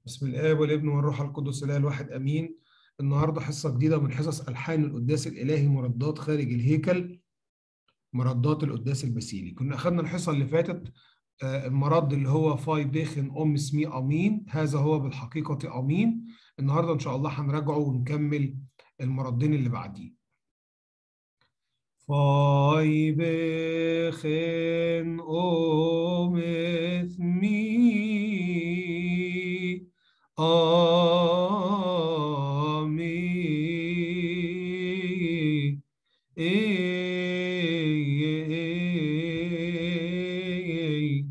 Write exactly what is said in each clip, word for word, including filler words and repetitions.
بسم الآب والابن والروح القدس الإله الواحد آمين. النهارده حصة جديدة من حصص ألحان القداس الإلهي، مردات خارج الهيكل، مردات القداس البسيلي. كنا أخذنا الحصة اللي فاتت آه، المرد اللي هو فاي ديخن أم اسمي أمين، هذا هو بالحقيقة أمين. النهارده إن شاء الله هنراجعه ونكمل المردين اللي بعديه. فاي بخن أم اسمي آمين. إيه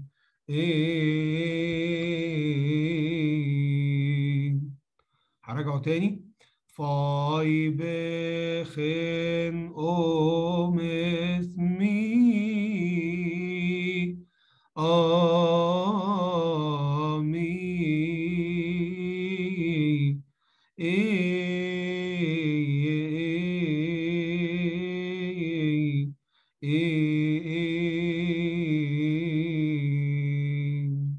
إيه هراجعه تاني. فاي بخن أم اسمي آمين. إيه إيه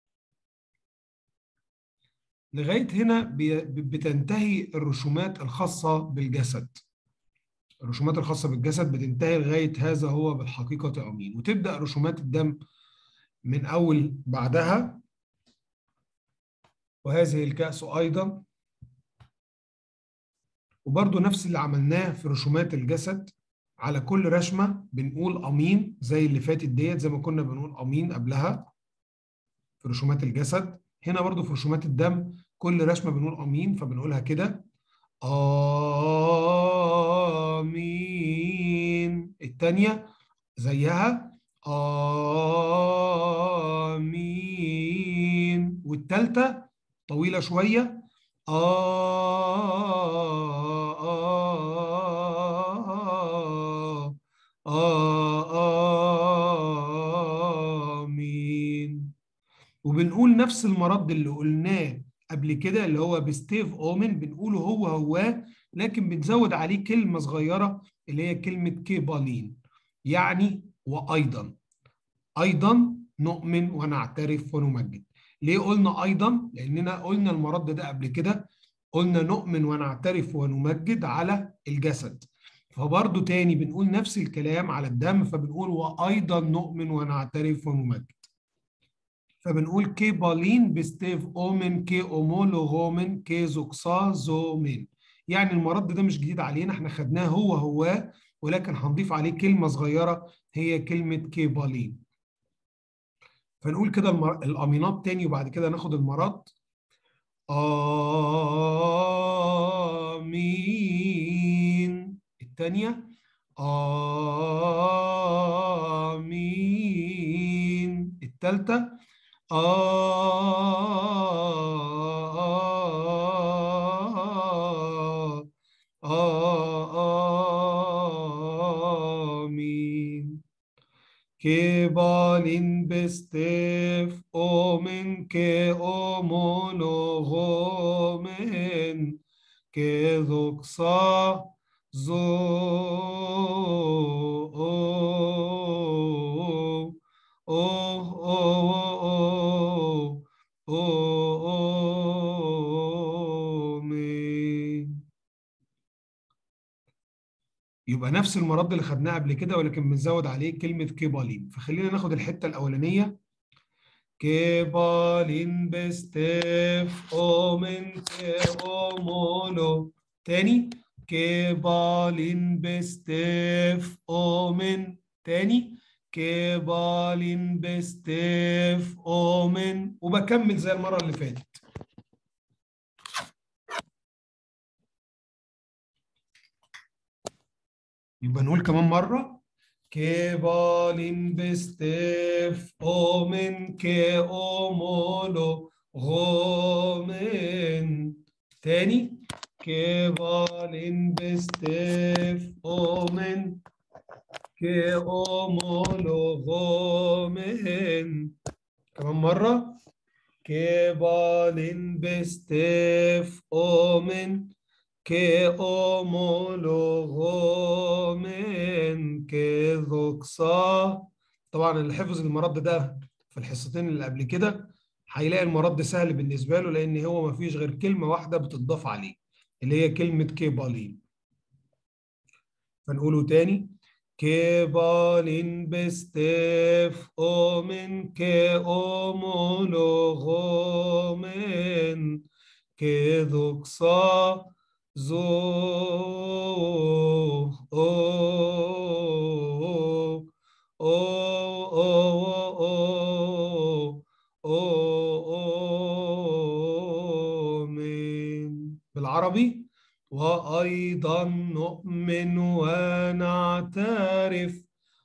لغاية هنا بي- بتنتهي الرسومات الخاصة بالجسد. الرسومات الخاصة بالجسد بتنتهي لغاية هذا هو بالحقيقة أمين، وتبدأ رسومات الدم من أول بعدها. وهذه الكأس أيضا، وبرضو نفس اللي عملناه في رسومات الجسد. على كل رسمة بنقول أمين زي اللي فاتت ديت، زي ما كنا بنقول أمين قبلها في رسومات الجسد. هنا برضو في رسومات الدم كل رسمة بنقول أمين، فبنقولها كده آمين. التانية زيها آمين. والتالتة طويلة شوية آه آمين. وبنقول نفس المرد اللي قلناه قبل كده اللي هو بستيف اومن، بنقوله هو هو، لكن بنزود عليه كلمة صغيرة اللي هي كلمة كيبالين، يعني وأيضا. أيضا نؤمن ونعترف ونمجد. ليه قلنا أيضا؟ لأننا قلنا المرد ده قبل كده، قلنا نؤمن ونعترف ونمجد على الجسد، فبرضه تاني بنقول نفس الكلام على الدم، فبنقول وأيضا نؤمن ونعترف ونمجد. فبنقول كي بالين بستيف اومن كي اومولوغومن كي زوكسا زومن. يعني المرد ده مش جديد علينا، احنا خدناه هو هو، ولكن هنضيف عليه كلمة صغيرة هي كلمة كي بالين. فنقول كده المر... الامينات تاني، وبعد كده ناخد المرد. آمين. التانية آمين. التالتة آه آه آمين. كبالين بستيف أومن كأومونوغومن كذوكسا زو أو أو أو آمين. يبقى نفس المرد اللي خدناه قبل كده، ولكن بنزود عليه كلمة كيبالين. فخلينا ناخد الحتة الأولانية. كيبالين بستيف أومن كأومولو. تاني كيبالين بستيف أومن. تاني كيبالين بستيف أومن، وبكمل زي المرة اللي فاتت. يبقى نقول كمان مرة كبالين بستيف أومن كأومولو غومن. تاني كبالين بستيف أومن كأومولو غومن. كمان مرة كبالين بستيف أومن كأومولوغومن كذوكسا. طبعا اللي حفظ المرد ده في الحصتين اللي قبل كده هيلاقي المرد سهل بالنسبه له، لان هو ما فيش غير كلمه واحده بتضاف عليه اللي هي كلمه كيبالين. فنقوله تاني: كيبالين بستيف اومن كأومولوغومن كذوكسا زو او او او او من بالعربي: وأيضا نؤمن ونعترف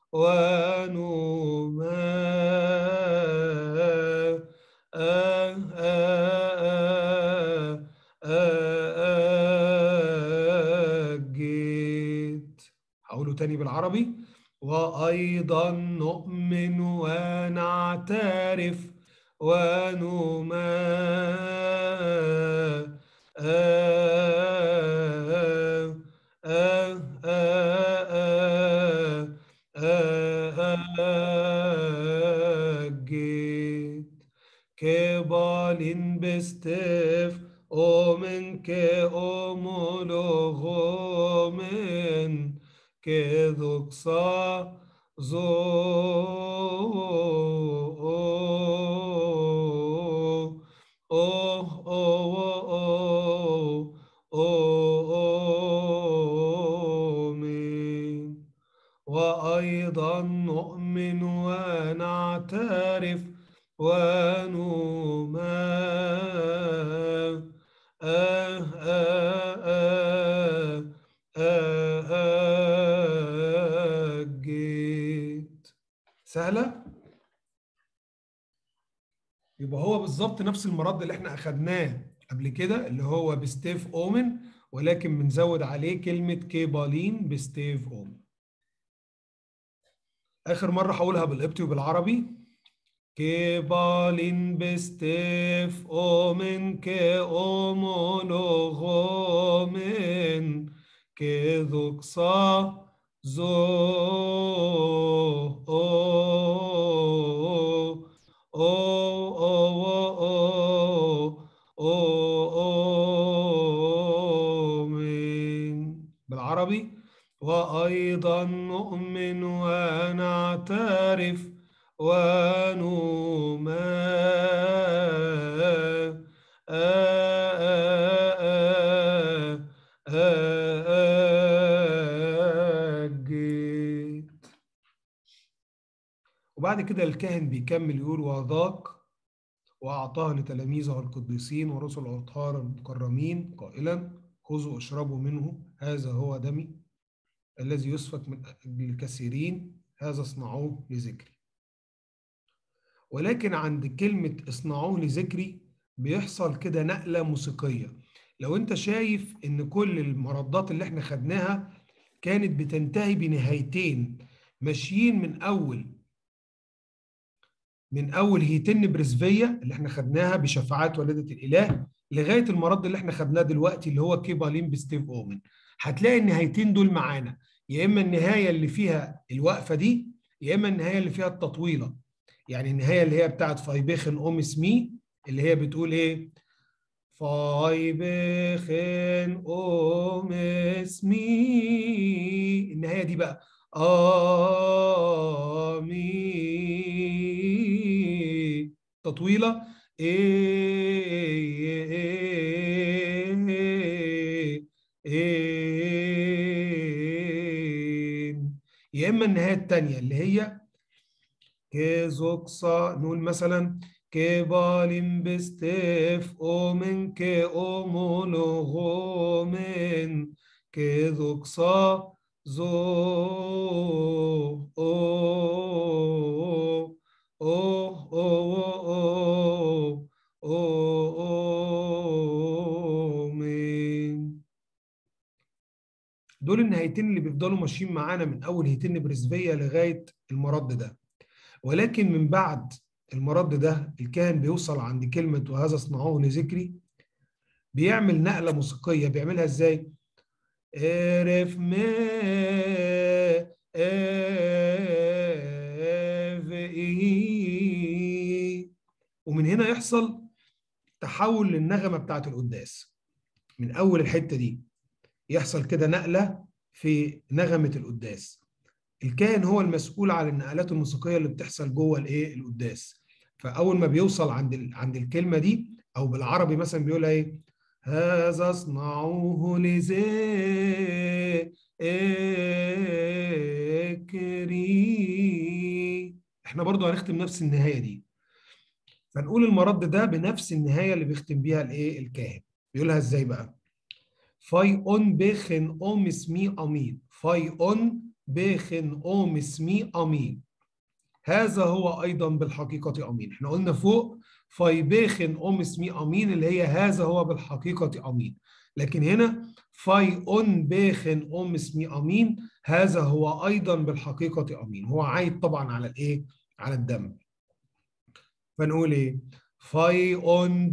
ونمجد. هقوله تاني بالعربي: وأيضا نؤمن ونعترف ونمجد. كبالين بستيف اومن كأومولوغومن كذوكسا زو او او او من. وأيضا نؤمن ونعترف ونمجد. سهلة؟ يبقى هو بالظبط نفس المرد اللي احنا أخدناه قبل كده اللي هو بستيف أومن، ولكن بنزود عليه كلمة كيبالين بستيف أومن. آخر مرة هقولها بالقبطي وبالعربي: كبالين بستيف اومن كأومولوغومن كذوكسا زو او او او او من. بالعربي: وأيضا نؤمن ونعترف ونمجد. وبعد كده الكاهن بيكمل يقول: وذاك وأعطاه لتلاميذه القديسين ورسل الأطهار المكرمين قائلا: خذوا اشربوا منه، هذا هو دمي الذي يسفك من أجل الكثيرين، هذا اصنعوه لذكري. ولكن عند كلمة اصنعوه لذكري بيحصل كده نقلة موسيقية. لو انت شايف ان كل المردات اللي احنا خدناها كانت بتنتهي بنهايتين ماشيين من اول من اول هيتن برزفية اللي احنا خدناها بشفاعات والدة الاله لغاية المرد اللي احنا خدناه دلوقتي اللي هو كيبالين بستيف اومن، هتلاقي النهايتين دول معانا، يا اما النهاية اللي فيها الوقفة دي يا اما النهاية اللي فيها التطويلة. يعني النهايه اللي هي بتاعت فايبخن اوم سمي اللي هي بتقول ايه؟ فايبخن اوم سمي. النهايه دي بقى امي تطويله ايه ايه ايه. يا اما النهايه الثانيه اللي هي كزوكسا، نقول مثلا: كبالين بستيف اومن كأومولوغومن كزوكسا زو او او او او او من. دول النهايتين اللي بيفضلوا ماشيين معانا من اول هيتين برزفية لغاية المرد ده. ولكن من بعد المرد ده الكاهن بيوصل عند كلمة وهذا اصنعوه لذكري، بيعمل نقلة موسيقية. بيعملها ازاي؟ اعرف ما اف اي، ومن هنا يحصل تحول للنغمة بتاعت القداس. من أول الحتة دي يحصل كده نقلة في نغمة القداس. الكاهن هو المسؤول عن النقلات الموسيقية اللي بتحصل جوه الايه القداس. فأول ما بيوصل عند ال... عند الكلمة دي، أو بالعربي مثلا بيقول ايه؟ هذا اصنعوه لذكري. احنا برضو هنختم نفس النهاية دي، فنقول المرد ده بنفس النهاية اللي بيختم بيها الايه الكاهن. بيقولها ازاي بقى؟ فاي اون بخن اوم اسمي امين، فاي اون بخن اوم اسمي امين، هذا هو ايضا بالحقيقة امين. احنا قلنا فوق فاي بخن اوم اسمي امين اللي هي هذا هو بالحقيقة امين، لكن هنا فاي اون بخن اوم اسمي امين هذا هو ايضا بالحقيقة امين. هو عايد طبعا على الايه؟ على الدم. فنقول ايه؟ فاي اون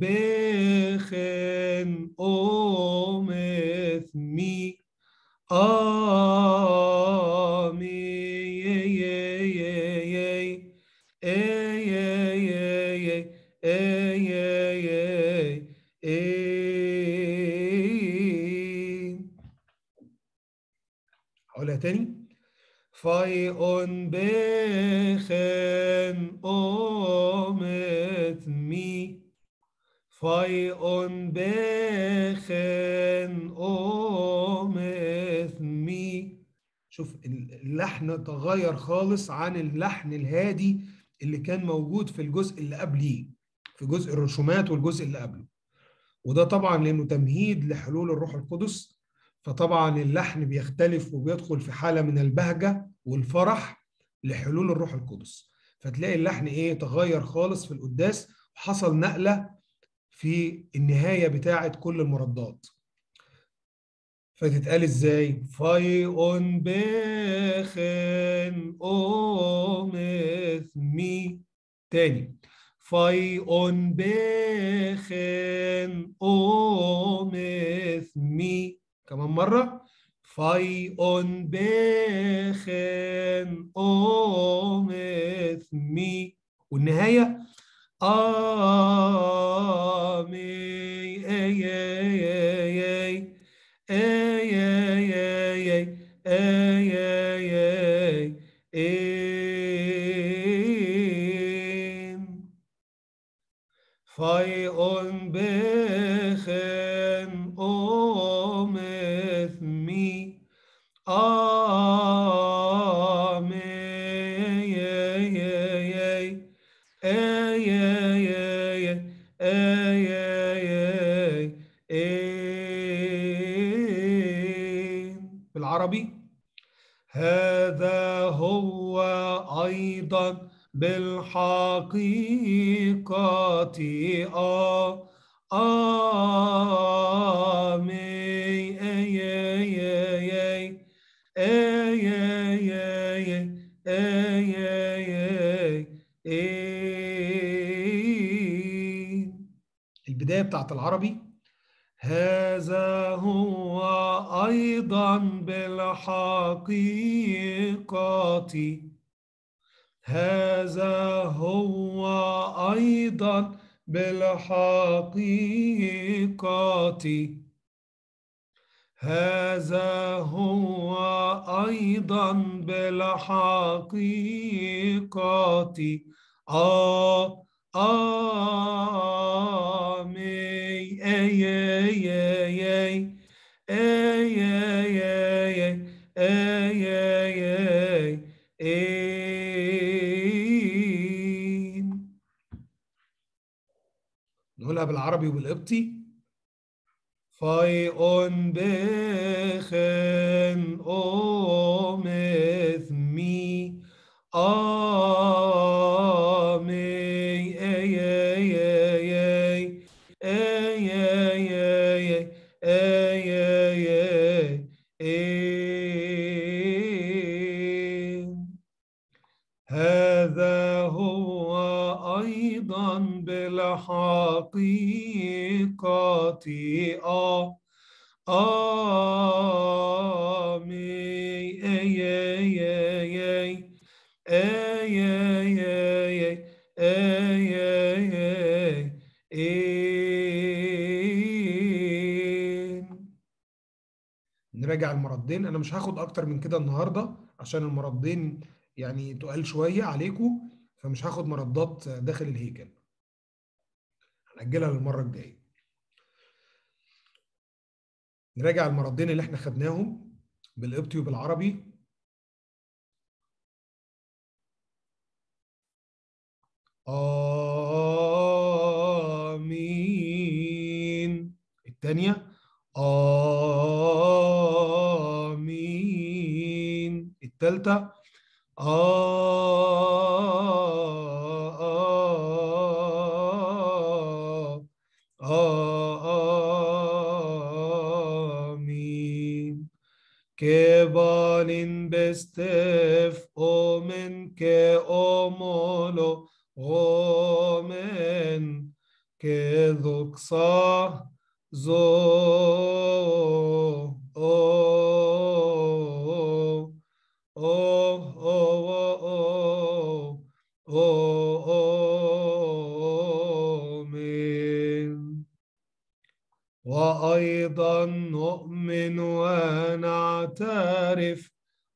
بخن اوم اسمي آمين. يي يي يي يي يي يي يي. هقولها تاني. فاي اون بخن اومت مي، فاي اون بخن اومت مي. شوف اللحن تغير خالص عن اللحن الهادي اللي كان موجود في الجزء اللي قبليه، في جزء الرسومات والجزء اللي قبله. وده طبعا لانه تمهيد لحلول الروح القدس، فطبعا اللحن بيختلف وبيدخل في حالة من البهجة والفرح لحلول الروح القدس. فتلاقي اللحن ايه؟ تغير خالص في القداس، وحصل نقلة في النهاية بتاعة كل المردات. فتتقال ازاي؟ فاي اون بخن اومث مي. تاني. فاي اون بخن اومث مي. كمان مرة. فاي اون بخن اومث مي. والنهاية آمين. اي اي اي اي اي اي اي اي. فاي اون بخن اومث مي آمين. اي اي اي اي. بالعربي. هذا هو أيضا بالحقيقة آه آمين. أي أي أي أي أي أي أي أي. البداية بتاعت العربي. هذا هو أيضا بالحقيقة، هذا هو أيضا بالحقيقة، هذا هو أيضا بالحقيقة آه آمين. أي أي أي أي أي أي أي أي. نقولها بالعربي وبالقبطي. فاي اون بخن اومث مي آمين. أي أي أي أي أي أي أي. هذا هو أيضا بالحقيقة آه آمين. أي أي أي أي أي أي أي إن. نراجع المردين. انا مش هاخد اكتر من كده النهارده عشان المردين يعني تقال شويه عليكم، فمش هاخد مردات داخل الهيكل، هنأجلها للمره الجايه. نراجع المردين اللي احنا خدناهم بالقبطي وبالعربي. آمين. الثانية آمين. الثالثة آه آه آمين. كبالين بستف أومن كأمولو أومن كذوكسا زو أو أو أو أو أومن. وأيضا نؤمن ونعترف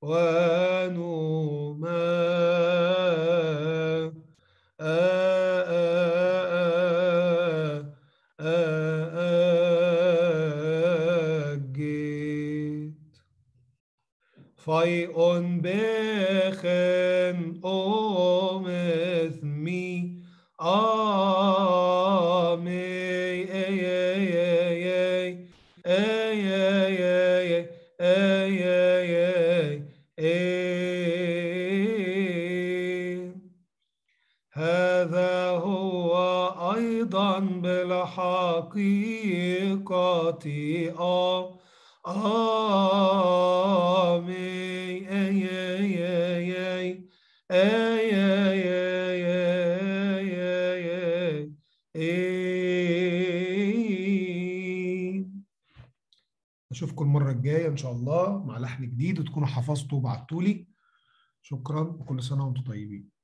ونما أجد فايون بخن أومثمي آمي أي أي أي أي أي أي أي أي. هذا هو أيضا بالحقيقة آه آمين أي أي أي أي أي أي أي. أشوفكم المرة الجاية إن شاء الله مع لحن جديد وتكونوا حفظتوا وبعتولي. شكرا وكل سنة وأنتم طيبين.